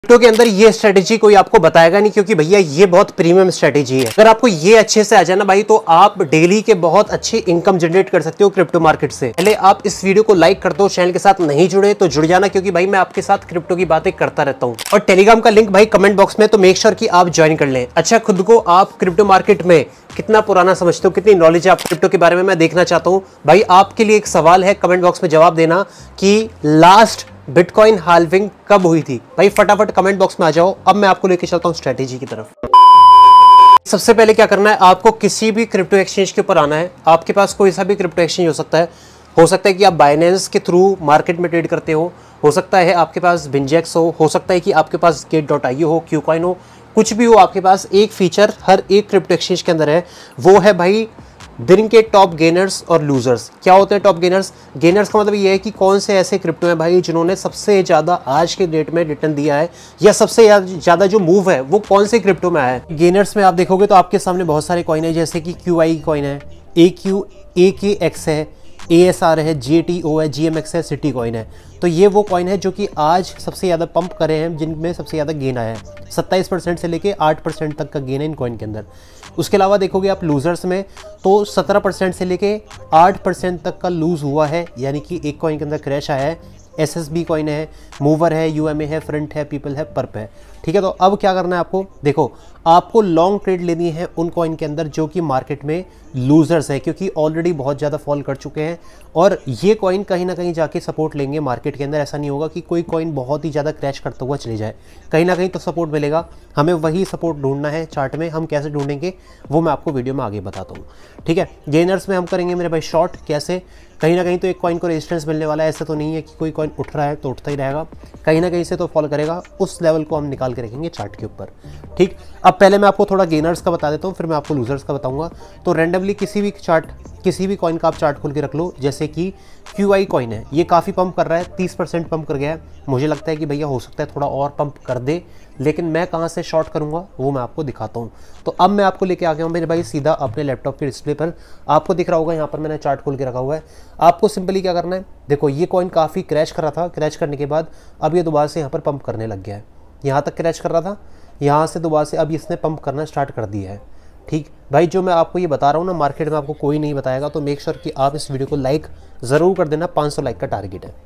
Crypto के अंदर ये स्ट्रेटेजी कोई आपको बताएगा नहीं, क्योंकि भैया ये बहुत प्रीमियम स्ट्रेटेजी है। अगर आपको ये अच्छे से आ जाए ना भाई, तो आप डेली के बहुत अच्छी इनकम जनरेट कर सकते हो क्रिप्टो मार्केट से। पहले आप इस वीडियो को लाइक कर दो, चैनल के साथ नहीं जुड़े तो जुड़ जाना, क्योंकि भाई मैं आपके साथ क्रिप्टो की बातें करता रहता हूँ। और टेलीग्राम का लिंक भाई कमेंट बॉक्स में, तो मेक श्योर कि आप ज्वाइन कर लें। अच्छा, खुद को आप क्रिप्टो मार्केट में कितना पुराना समझते हो, कितनी नॉलेज है आप क्रिप्टो के बारे में, मैं देखना चाहता हूँ। भाई आपके लिए एक सवाल है, कमेंट बॉक्स में जवाब देना कि लास्ट बिटकॉइन हाल्विंग कब हुई थी। भाई फटाफट कमेंट बॉक्स में आ जाओ। अब मैं आपको लेके चलता हूं स्ट्रेटेजी की तरफ। सबसे पहले क्या करना है, आपको किसी भी क्रिप्टो एक्सचेंज के ऊपर आना है। आपके पास कोई सा भी क्रिप्टो एक्सचेंज हो सकता है कि आप बाइनेंस के थ्रू मार्केट में ट्रेड करते हो सकता है आपके पास बिनजेक्स हो सकता है कि आपके पास Gate.io हो, क्यूकॉइन हो, कुछ भी हो। आपके पास एक फीचर हर एक क्रिप्टो एक्सचेंज के अंदर है, वो है भाई दिन के टॉप गेनर्स और लूजर्स। क्या होते हैं टॉप गेनर्स? गेनर्स का मतलब ये है कि कौन से ऐसे क्रिप्टो हैं भाई जिन्होंने सबसे ज़्यादा आज के डेट में रिटर्न दिया है, या सबसे ज़्यादा जो मूव है वो कौन से क्रिप्टो में आया है। गेनर्स में आप देखोगे तो आपके सामने बहुत सारे कॉइन है, जैसे कि QI कॉइन है, AKX है, ASR है, JTO है, GMX है, सिटी कॉइन है। तो ये वो कॉइन है जो कि आज सबसे ज़्यादा पंप करे हैं, जिनमें सबसे ज़्यादा गेन आया है। 27% से लेके 8% तक का गेन है इन कॉइन के अंदर। उसके अलावा देखोगे आप लूजर्स में, तो 17% से लेके 8% तक का लूज़ हुआ है, यानी कि एक कॉइन के अंदर क्रैश आया है। SSB कॉइन है, मूवर है, UMA है, फ्रंट है, पीपल है, पर्प है। ठीक है, तो अब क्या करना है आपको, देखो आपको लॉन्ग ट्रेड लेनी है उन कॉइन के अंदर जो कि मार्केट में लूजर्स है, क्योंकि ऑलरेडी बहुत ज़्यादा फॉल कर चुके हैं। और ये कॉइन कहीं ना कहीं जाके सपोर्ट लेंगे मार्केट के अंदर। ऐसा नहीं होगा कि कोई कॉइन बहुत ही ज़्यादा क्रैश करता हुआ चले जाए, कहीं ना कहीं तो सपोर्ट मिलेगा। हमें वही सपोर्ट ढूंढना है चार्ट में। हम कैसे ढूंढेंगे वो मैं आपको वीडियो में आगे बताता हूँ। ठीक है, गेनर्स में हम करेंगे मेरे भाई शॉर्ट। कैसे? कहीं ना कहीं तो एक कॉइन को रेजिस्टेंस मिलने वाला है। ऐसा तो नहीं है कि कोई कॉइन उठ रहा है तो उठता ही रहेगा, कहीं ना कहीं से तो फॉल करेगा। उस लेवल को हम निकाल के रखेंगे चार्ट के ऊपर। ठीक, अब पहले मैं आपको थोड़ा गेनर्स का बता देता हूँ, फिर मैं आपको लूजर्स का बताऊंगा। तो रैंडमली किसी भी कॉइन का आप चार्ट खोल के रख लो। जैसे कि QI कॉइन है, ये काफ़ी पंप कर रहा है, 30% पंप कर गया है। मुझे लगता है कि भैया हो सकता है थोड़ा और पंप कर दे, लेकिन मैं कहाँ से शॉर्ट करूँगा वो मैं आपको दिखाता हूँ। तो अब मैं आपको लेके आ गया हूँ मेरे भाई सीधा अपने लैपटॉप के डिस्प्ले पर। आपको दिख रहा होगा यहाँ पर मैंने चार्ट खोल के रखा हुआ है। आपको सिंपली क्या करना है, देखो ये कॉइन काफ़ी क्रैश कर रहा था, क्रैश करने के बाद अब ये दोबारा से यहाँ पर पंप करने लग गया है। यहाँ तक क्रैश कर रहा था, यहाँ से दोबारा से अब इसने पंप करना स्टार्ट कर दिया है। ठीक भाई, जो मैं आपको ये बता रहा हूँ ना, मार्केट में आपको कोई नहीं बताएगा। तो मेक श्योर कि आप इस वीडियो को लाइक ज़रूर कर देना, 500 लाइक का टारगेट है।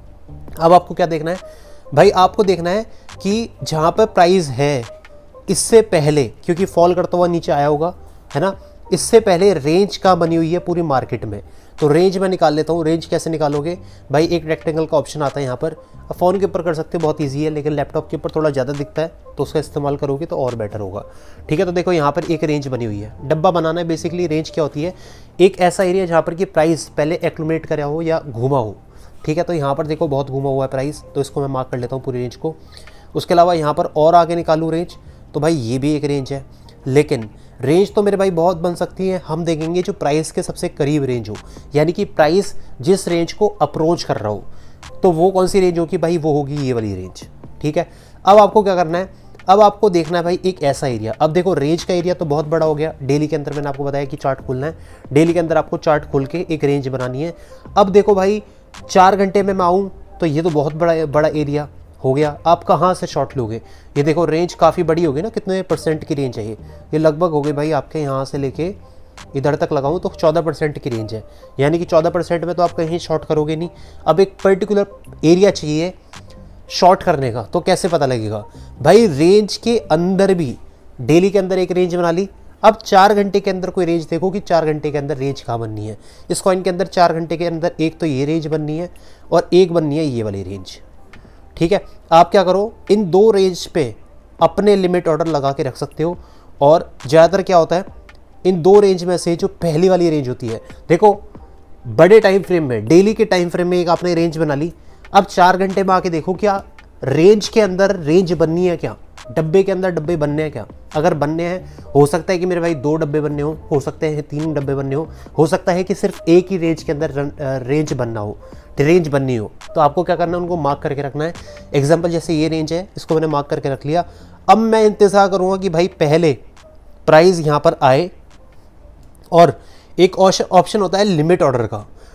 अब आपको क्या देखना है भाई, आपको देखना है कि जहाँ पर प्राइस है इससे पहले, क्योंकि फॉल करता हुआ नीचे आया होगा है ना, इससे पहले रेंज का बनी हुई है पूरी मार्केट में। तो रेंज मैं निकाल लेता हूँ। रेंज कैसे निकालोगे भाई, एक रेक्टेंगल का ऑप्शन आता है यहाँ पर। फ़ोन के ऊपर कर सकते हो, बहुत इजी है, लेकिन लैपटॉप के ऊपर थोड़ा ज़्यादा दिखता है, तो उसका इस्तेमाल करोगे तो और बेटर होगा। ठीक है, तो देखो यहाँ पर एक रेंज बनी हुई है। डब्बा बनाना है बेसिकली। रेंज क्या होती है, एक ऐसा एरिया जहाँ पर कि प्राइस पहले एक्यूमुलेट करा हो या घूमा हो। ठीक है, तो यहाँ पर देखो बहुत घूमा हुआ है प्राइस, तो इसको मैं मार्क कर लेता हूँ पूरी रेंज को। उसके अलावा यहाँ पर और आगे निकालूँ रेंज, तो भाई ये भी एक रेंज है, लेकिन रेंज तो मेरे भाई बहुत बन सकती है। हम देखेंगे जो प्राइस के सबसे करीब रेंज हो, यानी कि प्राइस जिस रेंज को अप्रोच कर रहा हो, तो वो कौन सी रेंज होगी भाई, वो होगी ये वाली रेंज। ठीक है, अब आपको क्या करना है, अब आपको देखना है भाई एक ऐसा एरिया। अब देखो रेंज का एरिया तो बहुत बड़ा हो गया। डेली के अंदर मैंने आपको बताया कि चार्ट खोलना है, डेली के अंदर आपको चार्ट खोल के एक रेंज बनानी है। अब देखो भाई 4 घंटे में मैं आऊँ तो ये तो बहुत बड़ा एरिया हो गया। आप कहाँ से शॉर्ट लोगे? ये देखो रेंज काफ़ी बड़ी होगी ना, कितने % की रेंज है ये लगभग हो गई भाई आपके यहाँ से लेके इधर तक लगाऊं तो 14% की रेंज है, यानी कि 14% में तो आप कहीं शॉर्ट करोगे नहीं। अब एक पर्टिकुलर एरिया चाहिए शॉर्ट करने का, तो कैसे पता लगेगा भाई, रेंज के अंदर भी डेली के अंदर एक रेंज बना ली। अब 4 घंटे के अंदर कोई रेंज देखो कि 4 घंटे के अंदर रेंज कहाँ बननी है। इस कॉइन के अंदर 4 घंटे के अंदर एक तो ये रेंज बननी है और एक बननी है ये वाली रेंज। ठीक है, आप क्या करो, इन 2 रेंज पे अपने लिमिट ऑर्डर लगा के रख सकते हो। और ज़्यादातर क्या होता है, इन 2 रेंज में से जो पहली वाली रेंज होती है, देखो बड़े टाइम फ्रेम में, डेली के टाइम फ्रेम में एक आपने रेंज बना ली। अब 4 घंटे में आके देखो क्या रेंज के अंदर रेंज बननी है, क्या डब्बे के अंदर डब्बे बनने हैं क्या? अगर बनने हैं, हो सकता है कि मेरे भाई 2 डब्बे बनने हो सकते हैं 3 डब्बे बनने हो सकता है कि सिर्फ एक ही रेंज के अंदर रेंज बनना हो, रेंज बननी हो। तो आपको क्या करना है, उनको मार्क करके रखना है। एग्जाम्पल जैसे ये रेंज है, इसको मैंने मार्क करके रख लिया। अब मैं इंतज़ार करूँगा कि भाई पहले प्राइस यहाँ पर आए, और एक ऑप्शन होता है लिमिट ऑर्डर का।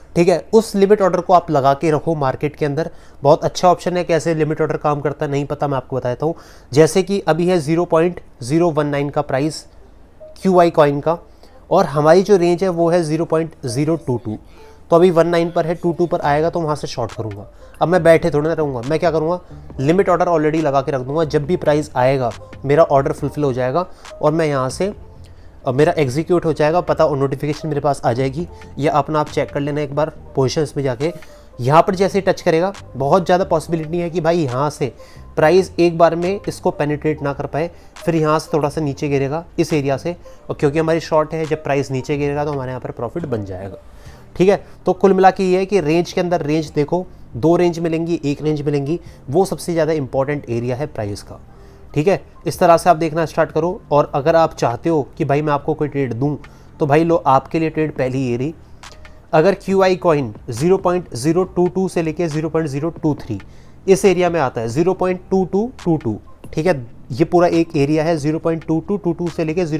ठीक है, उस लिमिट ऑर्डर को आप लगा के रखो मार्केट के अंदर। बहुत अच्छा ऑप्शन है। कैसे लिमिट ऑर्डर काम करता है नहीं पता, मैं आपको बता देता हूँ। जैसे कि अभी है 0.019 का प्राइस QI कॉइन का, और हमारी जो रेंज है वो है 0.022। तो अभी 19 पर है, 22 पर आएगा तो वहाँ से शॉर्ट करूँगा। अब मैं बैठे थोड़ा ना रहूँगा, मैं क्या करूँगा, लिमिट ऑर्डर ऑलरेडी लगा के रख दूँगा। जब भी प्राइस आएगा मेरा ऑर्डर फुलफिल हो जाएगा और मैं यहाँ से मेरा एग्जीक्यूट हो जाएगा, पता और नोटिफिकेशन मेरे पास आ जाएगी। या अपना आप चेक कर लेना एक बार पोजीशंस में जाके। यहाँ पर जैसे टच करेगा, बहुत ज़्यादा पॉसिबिलिटी है कि भाई यहाँ से प्राइस एक बार में इसको पेनिट्रेट ना कर पाए, फिर यहाँ से थोड़ा सा नीचे गिरेगा इस एरिया से, और क्योंकि हमारी शॉर्ट है, जब प्राइस नीचे गिरेगा तो हमारे यहाँ पर प्रॉफिट बन जाएगा। ठीक है, तो कुल मिला के ये है कि रेंज के अंदर रेंज देखो, 2 रेंज मिलेंगी, 1 रेंज मिलेंगी, वो सबसे ज़्यादा इंपॉर्टेंट एरिया है प्राइस का। ठीक है, इस तरह से आप देखना स्टार्ट करो। और अगर आप चाहते हो कि भाई मैं आपको कोई ट्रेड दूं, तो भाई लो आपके लिए ट्रेड पहली ये रही। अगर QI कॉइन 0.022 से लेके 0.023 इस एरिया में आता है, 0.2222, ठीक है, ये पूरा एक एरिया है 0.2222 से लेके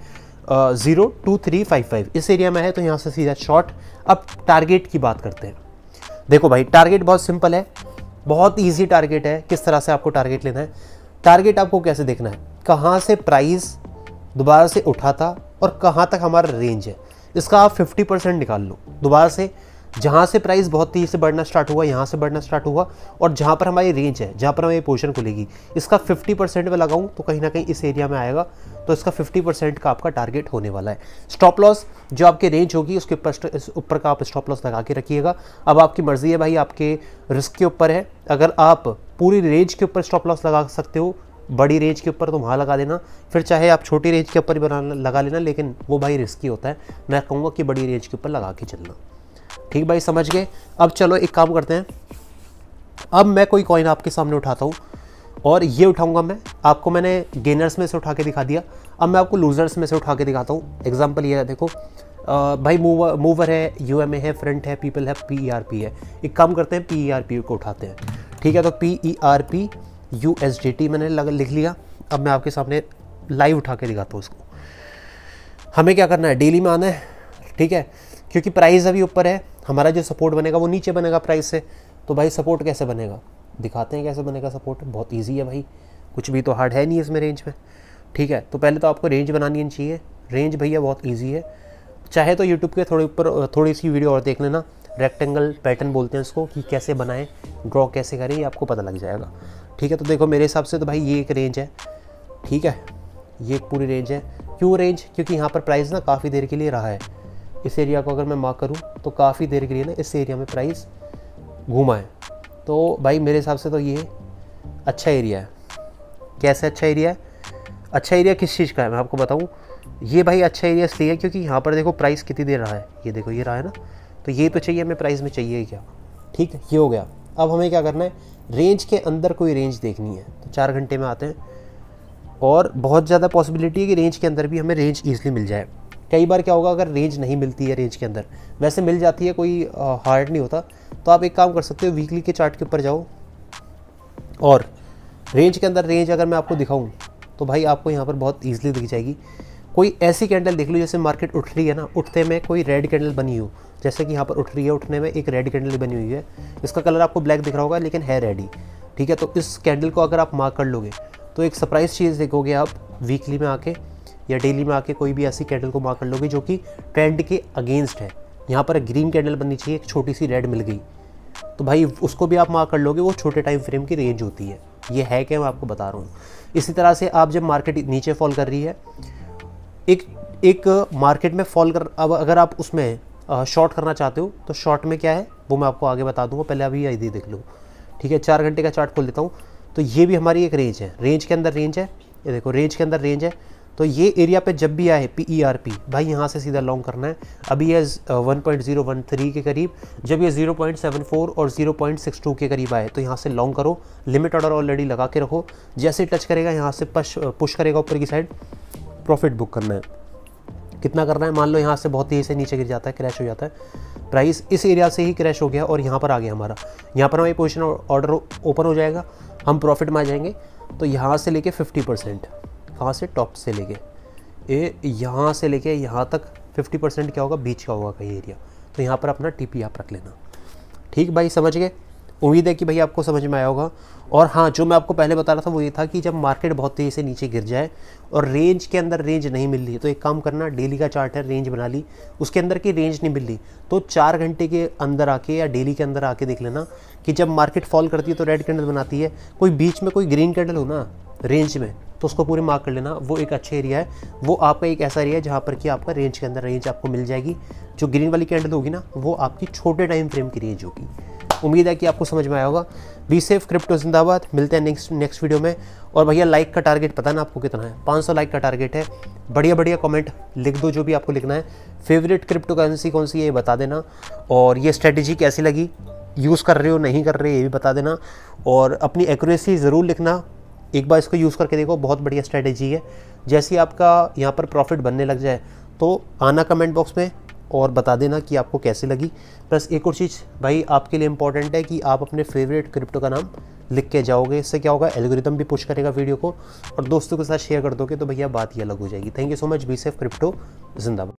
0.02355 इस एरिया में है, तो यहाँ से सीधा शॉर्ट। अब टारगेट की बात करते हैं। देखो भाई, टारगेट बहुत सिंपल है, बहुत ईजी टारगेट है। किस तरह से आपको टारगेट लेना है, टारगेट आपको कैसे देखना है, कहाँ से प्राइस दोबारा से उठा था और कहाँ तक हमारा रेंज है, इसका आप 50% निकाल लो। दोबारा से जहाँ से प्राइस बहुत तेज़ी से बढ़ना स्टार्ट हुआ, यहाँ से बढ़ना स्टार्ट हुआ, और जहाँ पर हमारी रेंज है, जहाँ पर हमारी पोजीशन खुलेगी, इसका 50% में लगाऊं तो कहीं ना कहीं इस एरिया में आएगा। तो इसका 50% का आपका टारगेट होने वाला है। स्टॉप लॉस जो आपकी रेंज होगी उसके ऊपर का आप स्टॉप लॉस लगा के रखिएगा। अब आपकी मर्जी है भाई, आपके रिस्क के ऊपर है। अगर आप पूरी रेंज के ऊपर स्टॉप लॉस लगा सकते हो, बड़ी रेंज के ऊपर, तो वहाँ लगा देना। फिर चाहे आप छोटी रेंज के ऊपर भी लगा लेना, लेकिन वो भाई रिस्की होता है। मैं कहूँगा कि बड़ी रेंज के ऊपर लगा के चलना। ठीक भाई, समझ गए। अब चलो एक काम करते हैं, अब मैं कोई कॉइन आपके सामने उठाता हूँ, और ये उठाऊंगा मैं आपको, मैंने गेनर्स में से उठा के दिखा दिया, अब मैं आपको लूजर्स में से उठा के दिखाता हूँ। एग्जांपल ये है, देखो भाई मूवर है, UMA है, फ्रंट है, पीपल है, PERP है। एक काम करते हैं, PERP को उठाते हैं। ठीक है, तो PERP USDT मैंने लिख लिया। अब मैं आपके सामने लाइव उठा के दिखाता हूँ उसको। हमें क्या करना है, डेली में आना है। ठीक है, क्योंकि प्राइस अभी ऊपर है, हमारा जो सपोर्ट बनेगा वो नीचे बनेगा प्राइस से। तो भाई सपोर्ट कैसे बनेगा, दिखाते हैं कैसे बनेगा सपोर्ट। बहुत इजी है भाई, कुछ भी तो हार्ड है नहीं इसमें रेंज में। ठीक है, तो पहले तो आपको रेंज बनानी चाहिए। रेंज भैया बहुत इजी है, चाहे तो यूट्यूब के थोड़ी सी वीडियो और देख लेना। रेक्टेंगल पैटर्न बोलते हैं इसको, कि कैसे बनाएं, ड्रॉ कैसे करें, ये आपको पता लग जाएगा। ठीक है, तो देखो मेरे हिसाब से तो भाई ये एक रेंज है। ठीक है, ये एक पूरी रेंज है। क्यों रेंज, क्योंकि यहाँ पर प्राइस ना काफ़ी देर के लिए रहा है। इस एरिया को अगर मैं मार्क करूँ तो काफ़ी देर के लिए ना इस एरिया में प्राइस घूमा है। तो भाई मेरे हिसाब से तो ये अच्छा एरिया है। कैसे अच्छा एरिया है, अच्छा एरिया किस चीज़ का है मैं आपको बताऊँ। ये भाई अच्छा एरिया इसलिए है क्योंकि यहाँ पर देखो प्राइस कितनी देर रहा है, ये देखो ये रहा है ना, तो ये तो चाहिए हमें प्राइस में, चाहिए क्या। ठीक है, ये हो गया। अब हमें क्या करना है, रेंज के अंदर कोई रेंज देखनी है। तो 4 घंटे में आते हैं, और बहुत ज़्यादा पॉसिबिलिटी है कि रेंज के अंदर भी हमें रेंज ईजिली मिल जाए। कई बार क्या होगा, अगर रेंज नहीं मिलती है रेंज के अंदर, वैसे मिल जाती है, कोई हार्ड नहीं होता। तो आप एक काम कर सकते हो, वीकली के चार्ट के ऊपर जाओ, और रेंज के अंदर रेंज अगर मैं आपको दिखाऊं तो भाई आपको यहाँ पर बहुत ईजिली दिख जाएगी। कोई ऐसी कैंडल देख लो, जैसे मार्केट उठ रही है ना, उठते में कोई रेड कैंडल बनी हो, जैसे कि यहाँ पर उठ रही है, उठने में एक रेड कैंडल बनी हुई है। इसका कलर आपको ब्लैक दिख रहा होगा, लेकिन है रेड ही। ठीक है, तो इस कैंडल को अगर आप मार्क कर लोगे तो एक सरप्राइज चीज़ देखोगे आप, वीकली में आके या डेली में आके कोई भी ऐसी कैंडल को मार्क कर लोगे जो कि ट्रेंड के अगेंस्ट है। यहाँ पर ग्रीन कैंडल बननी चाहिए, एक छोटी सी रेड मिल गई, तो भाई उसको भी आप मार्क कर लोगे, वो छोटे टाइम फ्रेम की रेंज होती है। ये है क्या, मैं आपको बता रहा हूँ। इसी तरह से आप जब मार्केट नीचे फॉल कर रही है, एक मार्केट में फॉल कर, अब अगर आप उसमें शॉर्ट करना चाहते हो तो शॉर्ट में क्या है वो मैं आपको आगे बता दूंगा, पहले अभी आईडी देख लो। ठीक है, 4 घंटे का चार्ट खोल देता हूँ। तो ये भी हमारी एक रेंज है, रेंज के अंदर रेंज है, ये देखो रेंज के अंदर रेंज है। तो ये एरिया पे जब भी आए PERP, भाई यहाँ से सीधा लॉन्ग करना है। अभी है 1.013 के करीब, जब ये 0.74 और 0.62 के करीब आए तो यहाँ से लॉन्ग करो। लिमिट ऑर्डर ऑलरेडी लगा के रखो, जैसे टच करेगा यहाँ से पुश करेगा ऊपर की साइड, प्रॉफिट बुक करना है। कितना करना है, मान लो यहाँ से बहुत तेज़ी से नीचे गिर जाता है, क्रैश हो जाता है प्राइस, इस एरिया से ही क्रैश हो गया और यहाँ पर आ गया हमारा, यहाँ पर हमारी पोजीशन ऑर्डर ओपन हो जाएगा, हम प्रॉफिट में आ जाएंगे। तो यहाँ से लेके 50%, कहाँ से, टॉप से लेके यहाँ से लेके यहाँ तक 50% क्या होगा, बीच का होगा कहीं एरिया। तो यहाँ पर अपना TP आप रख लेना। ठीक भाई, समझ गए? उम्मीद है कि भाई आपको समझ में आया होगा। और हाँ, जो मैं आपको पहले बता रहा था वो ये था कि जब मार्केट बहुत तेज़ी से नीचे गिर जाए और रेंज के अंदर रेंज नहीं मिल रही, तो एक काम करना, डेली का चार्ट है, रेंज बना ली, उसके अंदर की रेंज नहीं मिल रही तो 4 घंटे के अंदर आके या डेली के अंदर आके देख लेना कि जब मार्केट फॉल करती है तो रेड कैंडल बनाती है, कोई बीच में कोई ग्रीन कैंडल हो ना रेंज में, तो उसको पूरे मार्क कर लेना। वो एक अच्छा एरिया है, वो आपका एक ऐसा एरिया है जहाँ पर कि आपका रेंज के अंदर रेंज आपको मिल जाएगी। जो ग्रीन वाली कैंडल होगी ना, वो आपकी छोटे टाइम फ्रेम की रेंज होगी। उम्मीद है कि आपको समझ में आया होगा। बी सेफ, क्रिप्टो जिंदाबाद। मिलते हैं नेक्स्ट वीडियो में। और भैया लाइक का टारगेट पता ना आपको कितना है? 500 लाइक का टारगेट है। बढ़िया कमेंट लिख दो जो भी आपको लिखना है। फेवरेट क्रिप्टो करेंसी कौन सी है ये बता देना, और ये स्ट्रेटेजी कैसी लगी, यूज़ कर रहे हो नहीं कर रहे ये भी बता देना, और अपनी एक्यूरेसी ज़रूर लिखना। एक बार इसको यूज़ करके देखो, बहुत बढ़िया स्ट्रेटेजी है। जैसे ही आपका यहाँ पर प्रॉफिट बनने लग जाए तो आना कमेंट बॉक्स में और बता देना कि आपको कैसे लगी। प्लस एक और चीज़ भाई आपके लिए इंपॉर्टेंट है कि आप अपने फेवरेट क्रिप्टो का नाम लिख के जाओगे। इससे क्या होगा, एल्गोरिथम भी पुश करेगा वीडियो को, और दोस्तों के साथ शेयर कर दोगे तो भैया बात ही अलग हो जाएगी। Thank you so much. Be safe, crypto जिंदाबाद।